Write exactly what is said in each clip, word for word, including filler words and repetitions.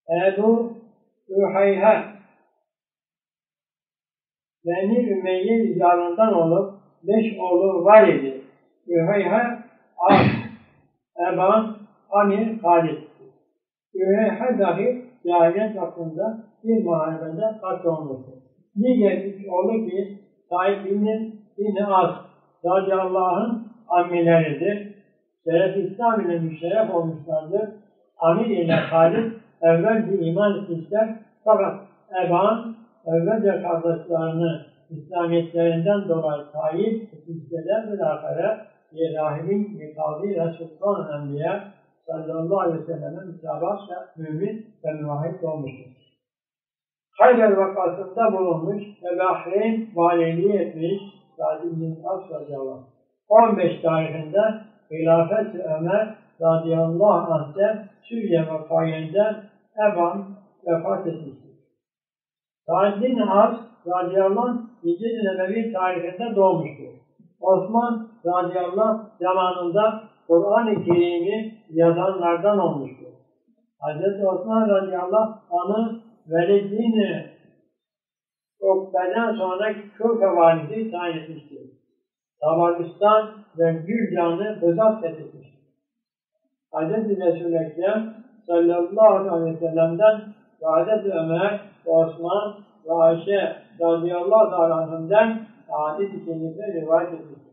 Ebu Üheyhe Beni Ümeyye ricalından olup beş oğlu var idi. Üheyhe As, Eban, Amir, Halid. Üheyhe dahi cahiliyet hakkında bir muharebede katlolmuştur. Diğer üç oğlu ki Said bin bin As radıyallahu anh'ın ammileridir. Şeref İslam ile müşerref olmuşlardır. Amir ile Halid evvel bir iman etmişler. Fakat Eban evvelce kardeşlerini İslamiyetlerinden dolayı tayin etmişler ve ahire bir rahibin yıkadığı Resulullah Enbiya sallallahu aleyhi ve sellem'e mütabakla mümin ve müvahhid olmuştur. Hayber vakasında bulunmuş ve Bahreyn valiliği etmiş Sa'd bin As radıyallahu anh. on beş tarihinde Hilafet-i Ömer radıyallahu anh'te Suriye vakayında Eban vefat etmiştir. Sa'd bin As radıyallahu anh Hicri Nebevi tarihinde doğmuştur. Osman radıyallahu anh zamanında Kur'an-ı Kerim'i yazanlardan olmuştur. Hazreti Osman radıyallahu anh'ın Velid-i Ukbe'den sonra Küfe valisi tayin etmiştir. Tabaristan ve Gülcan'ı bızapt etmiştir. Hazreti Resul-i Ekrem sallallahu aleyhi ve sellem'den ve Hazreti Ömer, Osman ve Ayşe radıyallahu anh'ından hadis-i şerife rivayet etmiştir.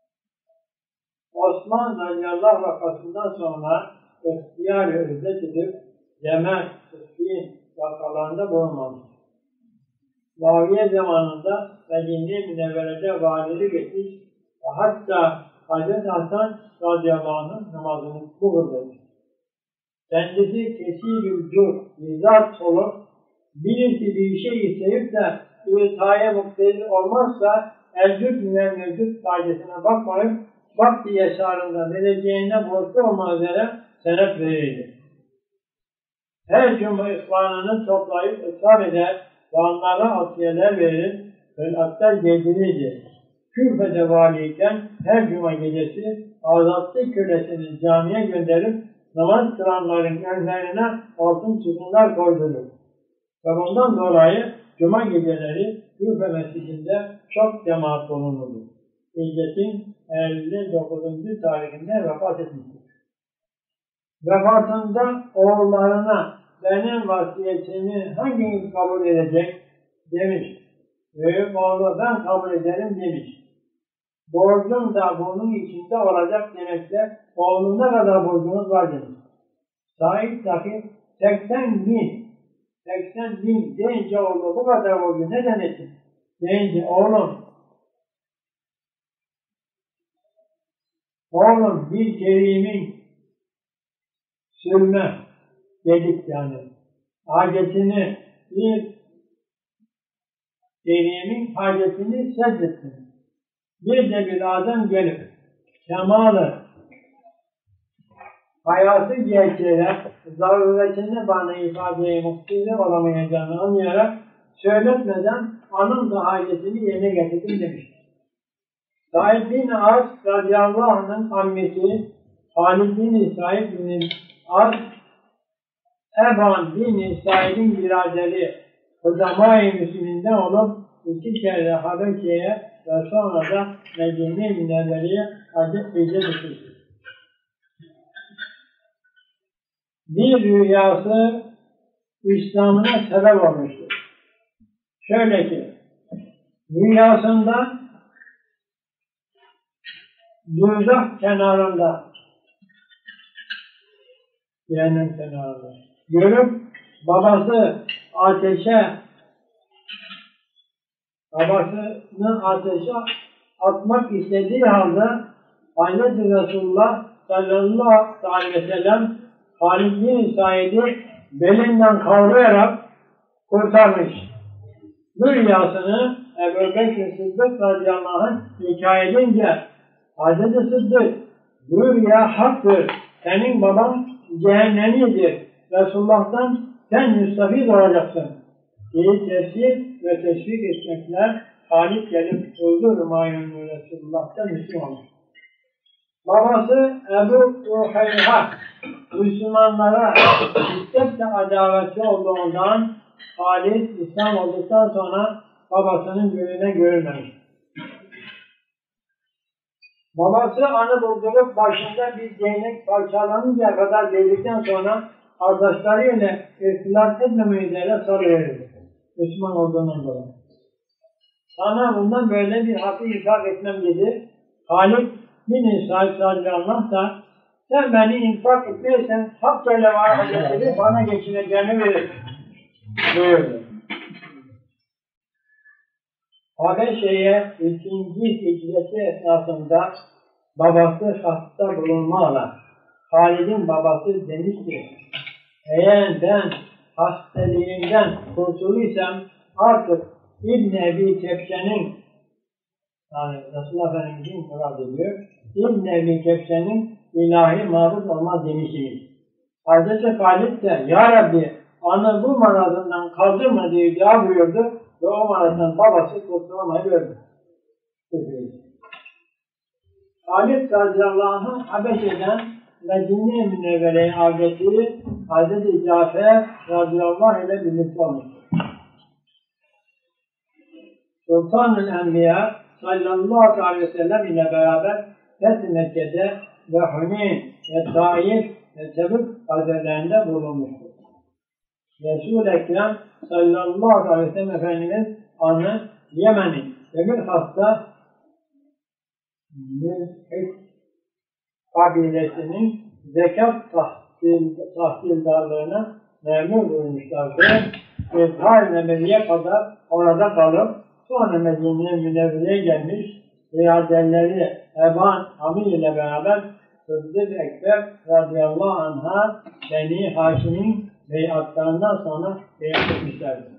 Osman radıyallahu vakasından sonra ihtiyar-ı özet edip Cemal, Sıfîn vakalarında bulunmamıştır. Muaviye zamanında Medine-i Münevvere'de valilik etmiş ve hatta Hazreti Hasan radıyallahu anh'ın namazını kılırmış. Kendisi kesîr-ül cur, bizzat olup birisi bir şeyi sevip de ıtaya muktedir olmazsa el-cüd minel mevcut kaidesine bakmayıp vakti yaşarında vereceğine borçlu olmak üzere senet verirdi. Her cuma ihvanını toplayıp ısrar eder ve onlara asiyeler verir, hılatlar giydirirdi. Küfe'de valiyken her cuma gecesi azatlı kölesini camiye gönderip namaz kılanların önlerine altın sütunlar koydurur. Ve bundan dolayı cuma geceleri Küfe mescidinde çok cemaat bulunurdu. Hicretin elli dokuzuncu tarihinde vefat etmiştir. Vefatında oğullarına benim vasiyetimi hanginiz kabul edecek demiş. Büyük oğlu ben kabul ederim demiş. Borcum da bunun içinde olacak demekle oğlum ne kadar borcunuz var demiş. Said dahi seksen bin, seksen bin deyince oğlu bu kadar borcu neden etsin? Deyince oğlum, oğlum bir kerimin sürme dedik yani. Hacetini bir kerimin hacetini seddetsin. Bir de bir adam gelip kemalı hayatı gerçeğe zaruretini bana ifadeye muktezir olamayacağını anlayarak söyletmeden anın da hacetini yerine getirdim demiştir. Said bin As radıyallahu anh'ın ammesi Halid bin Said bin As Eban bin Said'in biraderi Hudamay-ı Müslüminden olup iki kere Habeşe'ye ve sonra da Medine-i Münevvere'ye hacet hicret etmiştir. Bir rüyası İslam'ına sebep olmuştur. Şöyle ki, rüyasında Dürzah kenarında, cehennem kenarında görüp babası ateşe, babasını ateşe atmak istediği halde Hazreti Resulullah sallallahu aleyhi ve sellem Halid bin Said'i belinden kavrayarak kurtarmış. Bu rüyasını Ebu Bekir Sıddık radıyallahu anh hikaye edince Hazreti Sıddık bu rüya haktır, senin baban cehennemidir, Resulullah'tan sen müstafid olacaksın diye tefsir ve teşvik etmekler Halid gelip huzur-u mayun Resulullah'tan Müslüman olmuş. Babası Ebu Uheyha, Müslümanlara şiddetle adaletçi olduğundan Halid İslam olduktan sonra babasının gününe görülmemiş. Babası anı buldurup başında bir değnek parçalanıncaya kadar dedikten sonra kardeşleriyle irtilat etmemeyi üzere salıverirdi. Müslüman olduğundan dolayı. Sana bundan böyle bir hakkı infak etmem dedi. Halid bin İsrail radıyallahu da sen beni infak etmeysen hak ile var hazretleri bana geçineceğini verir buyurdu. Habeşe'ye ikinci hicreti esnasında babası hasta bulunmayla Halid'in babası demişti. Eğer ben hastalığından kurtulursam artık İbn Ebi Kepşe'nin yani Resulullah Efendimiz'in murad ediyor. İbn Ebi Kepşe'nin ilahi maruz olmaz demiştiniz. Hazreti Halid de Ya Rabbi anı bu maradından kaldırma diye dua buyurdu ve o maradından babası kurtulamayı gördü. Halid radıyallahu anh Habeşe'den Medine-i Münevvere'ye avrettiği Hazreti Cafer radıyallahu anh ile birlikte olmuştur. Sultan-ül Enbiya sallallahu aleyhi ve sellem ile beraber Fethi Mekke'de ve Huneyn ve Taif ve Tebük gazelerinde bulunmuştur. Resul-i Ekrem sallallahu aleyhi ve sellem Efendimiz anı Yemen'in ve bilhassa Mülhit kabilesinin zekat tahsil, tahsildarlığına memur bulmuşlardır. Ve Tal Mevli'ye kadar orada kalıp sonra Medine'ye Münevvere'ye gelmiş riyadelleri Eban Amir ile beraber Sıddık Ekber radıyallahu anh'a Beni Haşim'in beyatlarından sonra beyat etmişlerdir.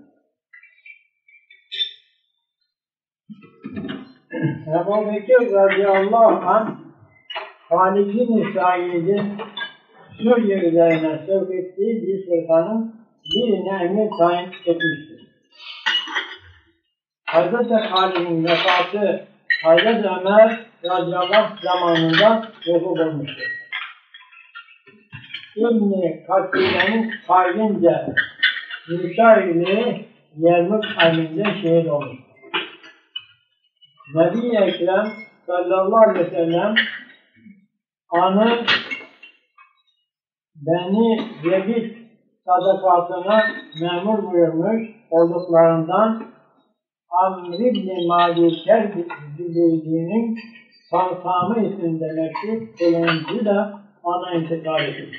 Ebu Bekir radıyallahu anh Halid-i Said'in Suriye üzerine sevk ettiği bir fırkanın birine emir tayin etmiştir. Hazreti Halid'in vefatı Hazreti Ömer radıyallahu anh zamanında vuku bulmuştur. İbn-i Katile'nin kaylince müşahili Yermük ayında şehit olmuştur. Nebi-i Ekrem sallallahu aleyhi ve sellem anı Beni Yedid sadakasına memur buyurmuş olduklarından Amr ibn Malik Kerbi'nin Salsamı isminde meşhur kılınca da ana intikal etmiş.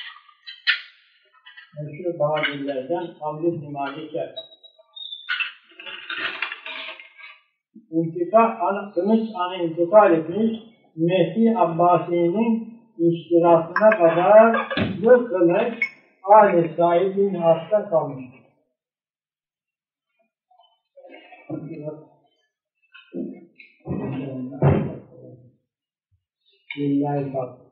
Meşhur Bahadillerden Amr ibn Malik Kerbi. İntikal, kılıç ana intikal etmiş, Mehdi Abbasi'nin iştirasına kadar bu kılıç Ali Said bin As'ta kalmıştır. Lillahi